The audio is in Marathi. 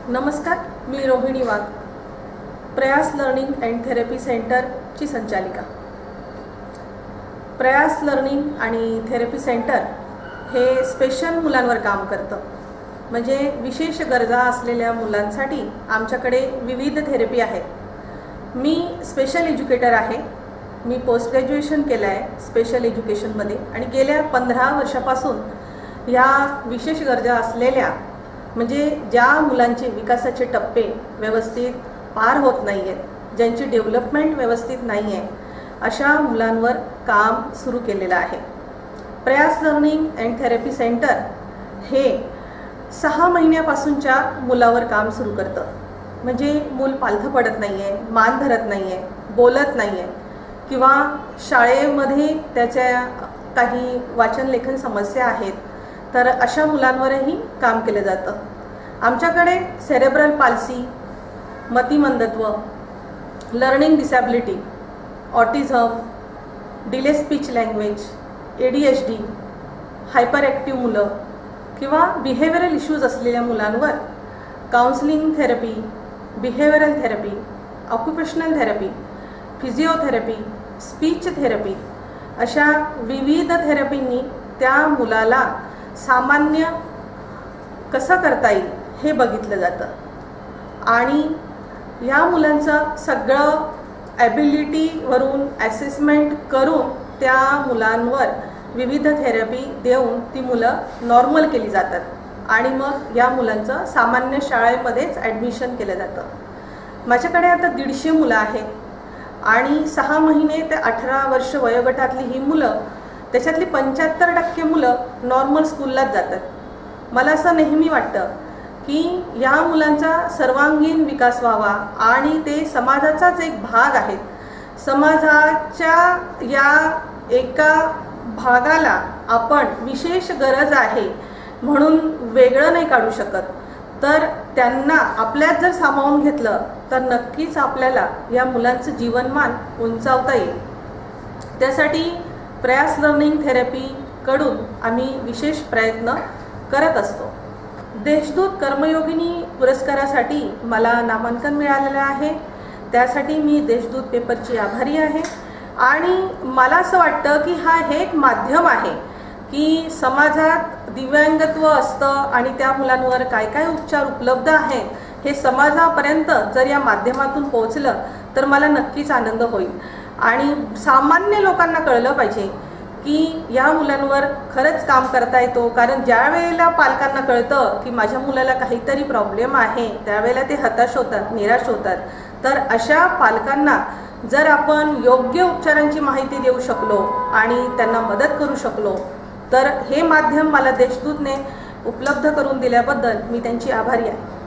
नमस्कार, मी रोहिणी वाघ, प्रयास लर्निंग अँड थेरपी सेंटरची संचालिका। प्रयास लर्निंग आणि थेरपी सेंटर हे स्पेशल मुलांवर काम करतं। म्हणजे विशेष गरजा असलेल्या मुलांसाठी आमच्याकडे विविध थेरपी आहेत। मी स्पेशल एज्युकेटर आहे। मी पोस्ट ग्रॅज्युएशन केलं आहे स्पेशल एज्युकेशनमध्ये आणि गेल्या 15 वर्षापासून या विशेष गरजा असलेल्या म्हणजे ज्या मुलांचे विकासाचे टप्पे व्यवस्थित पार होत नाही आहेत, ज्यांची डेव्हलपमेंट व्यवस्थित नाही आहे, अशा मुलांवर काम सुरू केलेलं आहे। प्रयास लर्निंग अँड थेरपी सेंटर हे 6 महिन्यापासूनच्या मुलावर काम सुरू करतं। म्हणजे मूल पालथं पडत नाही आहे, मान धरत नाही आहे, बोलत नाही आहे किंवा शाळेमध्ये त्याच्या काही वाचन लेखन समस्या आहेत, तर अशा मुलांवरही काम केलं जातं। आमच्याकडे सेरेब्रल पाल्सी, मतिमंदत्व, learning disability, autism, delay speech language, ADHD, hyper active मुलं किंवा बिहेवियरल इश्यूज असलेल्या मुलांवर counselling therapy, behavioural therapy, occupational therapy, physiotherapy, speech therapy अशा विविध थेरपींनी त्या मुलाला सामान्य कसं करता येईल हे बघितलं जातं आणि या मुलांचं सगळं ॲबिलिटीवरून ॲसेसमेंट करून त्या मुलांवर विविध थेरपी देऊन ती मुलं नॉर्मल केली जातात आणि मग या मुलांचं सामान्य शाळेमध्येच ॲडमिशन केलं जातं। माझ्याकडे आता 150 मुलं आहेत आणि 6 महिने ते 18 वर्ष वयोगटातली ही मुलं, त्याच्यातली 75% मुलं नॉर्मल स्कूललाच जातात। मला असं नेहमी वाटतं की या मुलांचा सर्वांगीण विकास व्हावा आणि ते समाजाचाच एक भाग आहेत। समाजाच्या या एका भागाला आपण विशेष गरज आहे म्हणून वेगळं नाही काढू शकत, तर त्यांना आपल्यात जर सामावून घेतलं तर नक्कीच आपल्याला या मुलांचं जीवनमान उंचावता येईल। त्यासाठी प्रयास लर्निंग थेरपीकडून आम्ही विशेष प्रयत्न करत असतो। देशदूत कर्मयोगिनी पुरस्कारासाठी मला नामांकन मिळालेलं आहे, त्यासाठी मी देशदूत पेपरची आभारी आहे। आणि मला असं वाटतं की हे एक माध्यम आहे की समाजात दिव्यांगत्व असतं आणि त्या मुलांवर काय काय उपचार उपलब्ध आहेत हे समाजापर्यंत जर या माध्यमातून पोहोचलं तर मला नक्कीच आनंद होईल आणि सामान्य लोकांना कळलं पाहिजे की या मुलांवर खरंच काम करता येतो। कारण ज्या वेळेला पालकांना कळतं की माझ्या मुलाला काहीतरी प्रॉब्लेम आहे, त्यावेळेला ते हताश होतात, निराश होतात। तर अशा पालकांना जर आपण योग्य उपचारांची माहिती देऊ शकलो आणि त्यांना मदत करू शकलो तर हे माध्यम मला देशदूतने उपलब्ध करून दिल्याबद्दल मी त्यांची आभारी आहे।